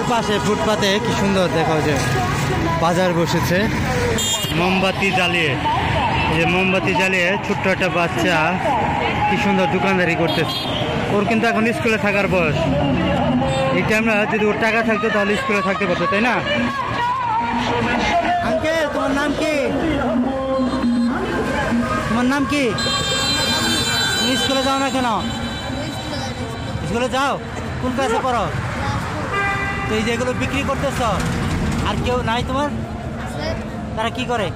পাশে ফুটপাতে কি সুন্দর দেখা যে বাজার বসেছে মোমবাতি জ্বালিয়ে, যে মোমবাতি জ্বালিয়ে ছোট্ট একটা বাচ্চা কি সুন্দর দোকানদারি করতেছে। ওর কিন্তু এখন স্কুলে থাকার বয়স। এটা আমরা যদি ওর টাকা থাকতো তাহলে স্কুলে থাকতে পারতো, তাই না? আঙ্কেল, তোমার নাম কি? তোমার নাম কি? তুমি স্কুলে যাও না কেন? স্কুলে যাও? কোন ক্লাসে পড়ো? তো এই যেগুলো বিক্রি করতেছ, আর কেউ নাই তোমার? তারা কি করে?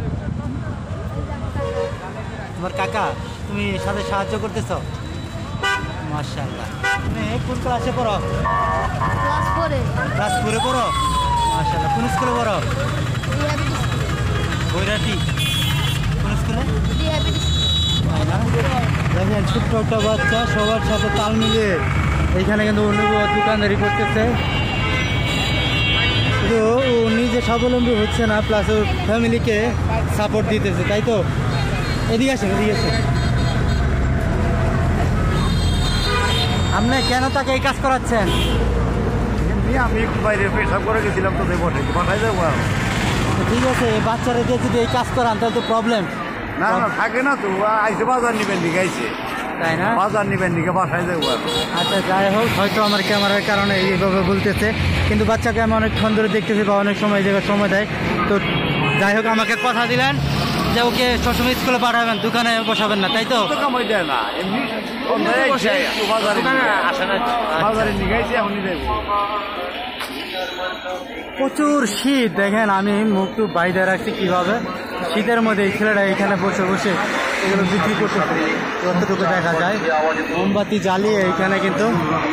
তোমার কাকা? তুমি সাথে সাহায্য করতেছ? মাশাআল্লাহ। তুমি কোন ক্লাসে পড়ো? ক্লাস 4 পড়ো? মাশাআল্লাহ। কোন স্কুলে পড়ো? বৈরাটি। কোন স্কুলে? দেখেন ছোট্ট একটা বাচ্চা সবার সাথে তাল মিলিয়ে এইখানে কিন্তু দোকানদারি করতেছে। শুধু ও নিজে স্বাবলম্বী হচ্ছে না, প্লাস ওর ফ্যামিলিকে সাপোর্ট দিতেছে, তাই তো? এদিকে আসেন, এদিকে আসেন। আপনি কেন তাকে এই কাজ করাচ্ছেন? আমি একটু বাইরে পেশাব করে গেছিলাম তো, বাসায় যাবো। ঠিক আছে, বাচ্চারা দিয়ে যদি এই কাজ করান তাহলে তো প্রবলেম। না না, থাকে না তো, আইসে বাজার নিবেন দিকে আইসে, তাই না? বাজার নিবেন দিকে বাসায় যাবো। আচ্ছা, যাই হোক, হয়তো আমার ক্যামেরার কারণে এইভাবে বলতেছে, কিন্তু বাচ্চাকে আমি অনেকক্ষণ ধরে দেখতেছি বা অনেক সময় জায়গায় সময় দেয়। তো যাই হোক, আমাকে কথা দিলেন যে ওকে সবসময় স্কুলে পাঠাবেন, দোকানে বসাবেন না, তাই তো? কামাই দেয় না, এমনি বাজারে নিয়ে আইসে এমনি যাবো। প্রচুর শীত, দেখেন আমি মুখটু বাইরে রাখছি কিভাবে। শীতের মধ্যে এই ছেলেটা এখানে বসে বসে এগুলো বিক্রি করতে যতটুকু দেখা যায়। মোমবাতি জ্বালিয়ে এইখানে কিন্তু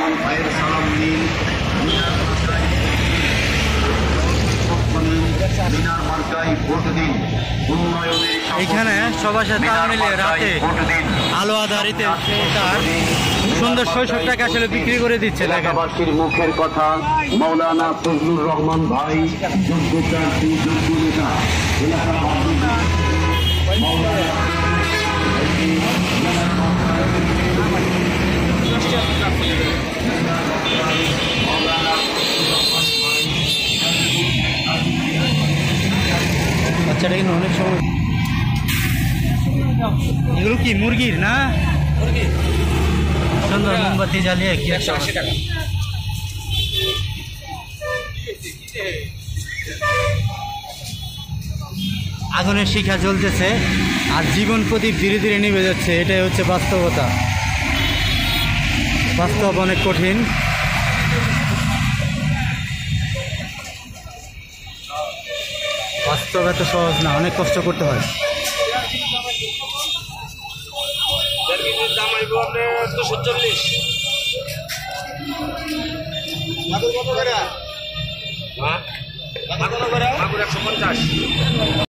এইখানে সবার সাথে তাল মিলিয়ে রাতে আলো আধারিতে তার সুন্দর শৈশবটাকে আসলে বিক্রি করে দিচ্ছে। এলাকাবাসীর মুখের কথা, মাওলানা ফজলুর রহমান ভাই যোগ্য প্রার্থী, যোগ্য নেতা। বাচ্চাটা কিন্তু অনেক সময়, এগুলো কি মুরগির না? সুন্দর মোমবাতি জ্বালিয়ে কি একটা আগুনের শিখা জ্বলতেছে আর জীবন প্রদীপ ধীরে ধীরে নিভে যাচ্ছে। এটাই হচ্ছে বাস্তবতা। বাস্তব অনেক কঠিন। বাস্তব এত সহজ না, অনেক কষ্ট করতে হয়। মাগুর 150।